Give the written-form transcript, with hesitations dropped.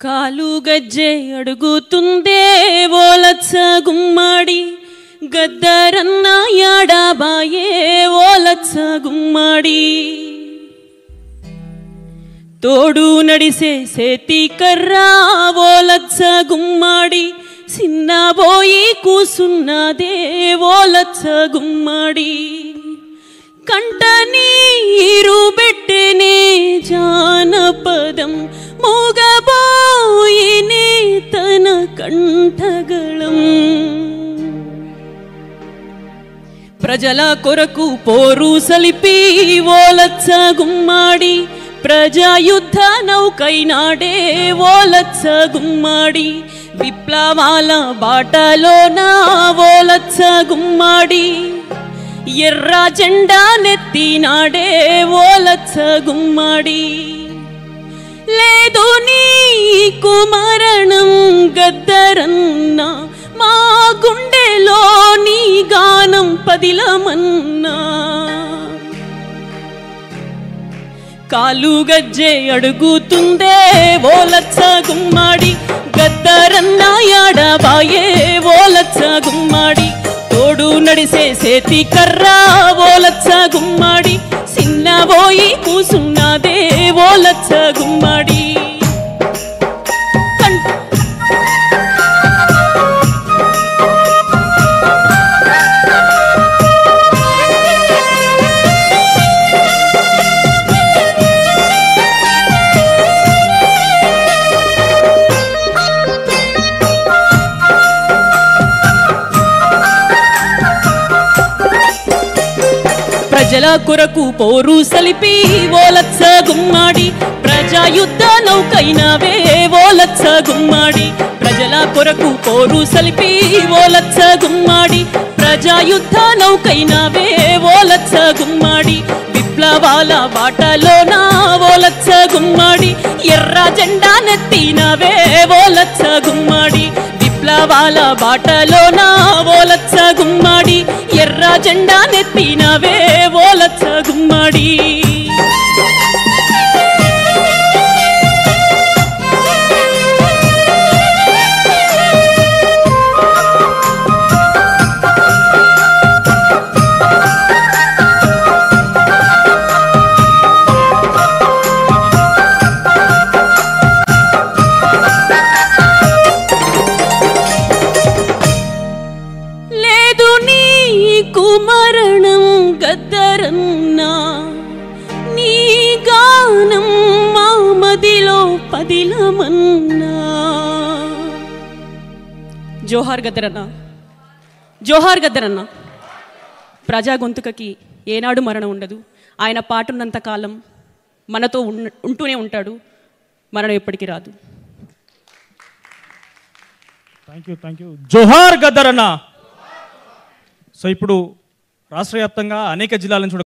కాలు గజ్జె అడుగుతుందే ఓలచ్చ గుమ్మడి గద్దరన్న యాడబాయే ఓలచ్చ గుమ్మడి తోడు నడిసే సేతి కర్రా ఓలచ్చ గుమ్మడి సిన్నబోయి కూసున్నదే ఓలచ్చ గుమ్మడి కంట నీరు బెట్టెనే జానపదం మూగబోయినే తన కంఠగళం ప్రజల కొరకు పోరు సలిపి ఓలచ్చ గుమ్మడి ప్రజాయుద్ధ నౌకైనాడే ఓలచ్చ గుమ్మడి విప్లవాల బాటలోన ఓలచ్చ గుమ్మడి ఎర్ర జెండా నెత్తినాడే ఓలచ్చ గుమ్మడి లేదు నీకు మరణం గద్దరన్న మా గుండెలో నీ గానం పదిలమన్నా కాలు గజ్జె అడుగుతుందే ఓలచ్చ గుమ్మడి గద్దరన్న యాడబాయే ఓలచ్చ గుమ్మడి తోడు నడిసే సేతి కర్రా ఓలచ్చ గుమ్మడి సిన్నబోయి కూసున్నదే ఓలచ్చ గుమ్మడి ప్రజల కొరకు పోరు సలిపి ఓలచ్చ గుమ్మడి ప్రజాయుద్ధ నౌకైనవే ఓలచ్చ గుమ్మడి ప్రజల కొరకు పోరు సలిపి ఓలచ్చ గుమ్మడి ప్రజాయుద్ధ నౌకైనవే ఓలచ్చ గుమ్మడి విప్లవాల బాటలోన ఓలచ్చ గుమ్మడి ఎర్ర జెండా నెత్తినవే ఓలచ్చ గుమ్మడి విప్లవాల బాటలోన ఓలచ్చ గుమ్మడి ఎర్ర జెండా నెత్తినవే ఓలచ్చ గుమ్మడి మరణం గద్దరన్నా నీ గానం మా మదిలో పదిలమన్నా జోహార్ గద్దరన్నా జోహార్ గద్దరన్నా ప్రజా గొంతుకకి ఏనాడు మరణం ఉండదు ఆయన పాట ఉన్నంత కాలం మనతో ఉంటూనే ఉంటాడు మరణం ఎప్పటికీ రాదు థ్యాంక్ యూ జోహార్ గద్దరన్నా సో ఇప్పుడు రాష్ట్ర వ్యాప్తంగా అనేక జిల్లాల నుంచి